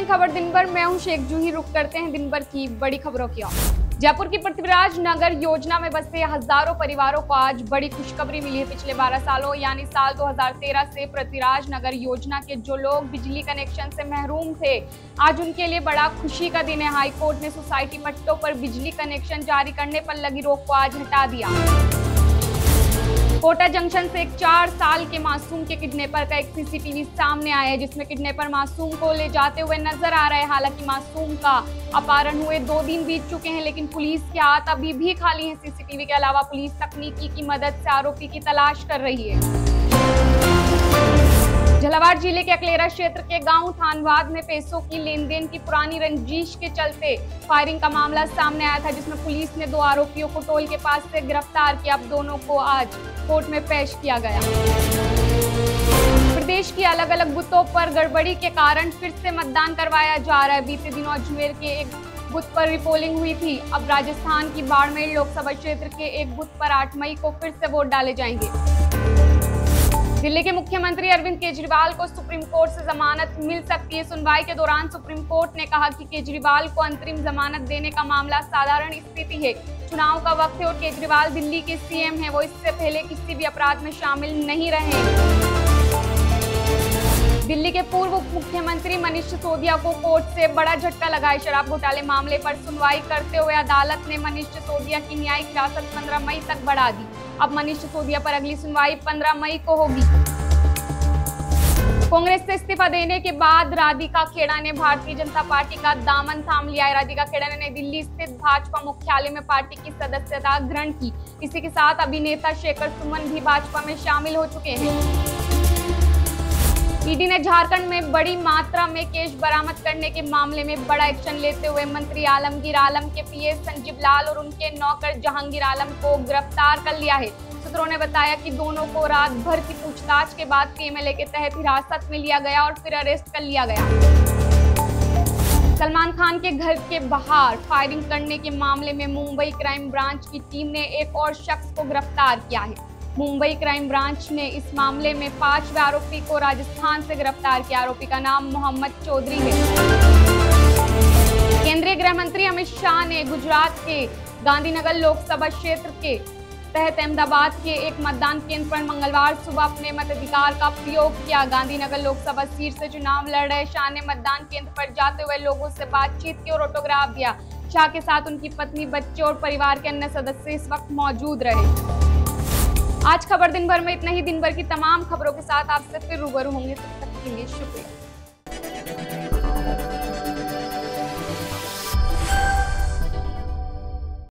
खबर दिन भर, मैं हूं शेख जूही। रुक करते हैं दिन भर की बड़ी खबरों की ओर। जयपुर की पृथ्वीराज नगर योजना में बसे हजारों परिवारों को आज बड़ी खुशखबरी मिली है। पिछले 12 सालों यानी साल 2013 से पृथ्वीराज नगर योजना के जो लोग बिजली कनेक्शन से महरूम थे, आज उनके लिए बड़ा खुशी का दिन है। हाईकोर्ट ने सोसाइटी पट्टों पर बिजली कनेक्शन जारी करने पर लगी रोक को आज हटा दिया। कोटा जंक्शन से एक 4 साल के मासूम के किडनैपर का एक सीसीटीवी सामने आया है, जिसमें किडनैपर मासूम को ले जाते हुए नजर आ रहा है। हालांकि मासूम का अपहरण हुए 2 दिन बीत चुके हैं, लेकिन पुलिस के हाथ अभी भी खाली हैं। सीसीटीवी के अलावा पुलिस तकनीकी की मदद से आरोपी की तलाश कर रही है। झालावाड़ जिले के अकलेरा क्षेत्र के गांव थानवाद में पैसों की लेनदेन की पुरानी रंजिश के चलते फायरिंग का मामला सामने आया था, जिसमें पुलिस ने 2 आरोपियों को टोल के पास से गिरफ्तार किया। अब दोनों को आज कोर्ट में पेश किया गया। प्रदेश की अलग अलग बूथों पर गड़बड़ी के कारण फिर से मतदान करवाया जा रहा है। बीते दिनों अजमेर के एक बूथ पर रिपोलिंग हुई थी। अब राजस्थान की बाड़मेर लोकसभा क्षेत्र के एक बूथ पर 8 मई को फिर से वोट डाले जाएंगे। दिल्ली के मुख्यमंत्री अरविंद केजरीवाल को सुप्रीम कोर्ट से जमानत मिल सकती है। सुनवाई के दौरान सुप्रीम कोर्ट ने कहा कि केजरीवाल को अंतरिम जमानत देने का मामला साधारण स्थिति है। चुनाव का वक्त है और केजरीवाल दिल्ली के सीएम हैं। वो इससे पहले किसी भी अपराध में शामिल नहीं रहे। दिल्ली के पूर्व उप मुख्यमंत्री मनीष सिसोदिया को कोर्ट से बड़ा झटका लगा है। शराब घोटाले मामले पर सुनवाई करते हुए अदालत ने मनीष सिसोदिया की न्यायिक हिरासत 15 मई तक बढ़ा दी। अब मनीष सिसोदिया पर अगली सुनवाई 15 मई को होगी। कांग्रेस से इस्तीफा देने के बाद राधिका खेड़ा ने भारतीय जनता पार्टी का दामन थाम लिया है। राधिका खेड़ा ने नई दिल्ली स्थित भाजपा मुख्यालय में पार्टी की सदस्यता ग्रहण की। इसी के साथ अभिनेता शेखर सुमन भी भाजपा में शामिल हो चुके हैं। ईडी ने झारखंड में बड़ी मात्रा में कैश बरामद करने के मामले में बड़ा एक्शन लेते हुए मंत्री आलमगीर आलम के पीए संजीव लाल और उनके नौकर जहांगीर आलम को गिरफ्तार कर लिया है। सूत्रों ने बताया कि दोनों को रात भर की पूछताछ के बाद पीएमएलए के तहत हिरासत में लिया गया और फिर अरेस्ट कर लिया गया। सलमान खान के घर के बाहर फायरिंग करने के मामले में मुंबई क्राइम ब्रांच की टीम ने एक और शख्स को गिरफ्तार किया है। मुंबई क्राइम ब्रांच ने इस मामले में 5वें आरोपी को राजस्थान से गिरफ्तार किया। आरोपी का नाम मोहम्मद चौधरी है। केंद्रीय गृह मंत्री अमित शाह ने गुजरात के गांधीनगर लोकसभा क्षेत्र के तहत अहमदाबाद के एक मतदान केंद्र पर मंगलवार सुबह अपने मताधिकार का प्रयोग किया। गांधीनगर लोकसभा सीट से चुनाव लड़ रहे शाह ने मतदान केंद्र पर जाते हुए लोगों से बातचीत की और ऑटोग्राफ दिया। शाह के साथ उनकी पत्नी, बच्चे और परिवार के अन्य सदस्य इस वक्त मौजूद रहे। आज खबर दिन भर में इतना ही। दिन भर की तमाम खबरों के साथ आपसे फिर रूबरू होंगे। तब तक के लिए शुक्रिया।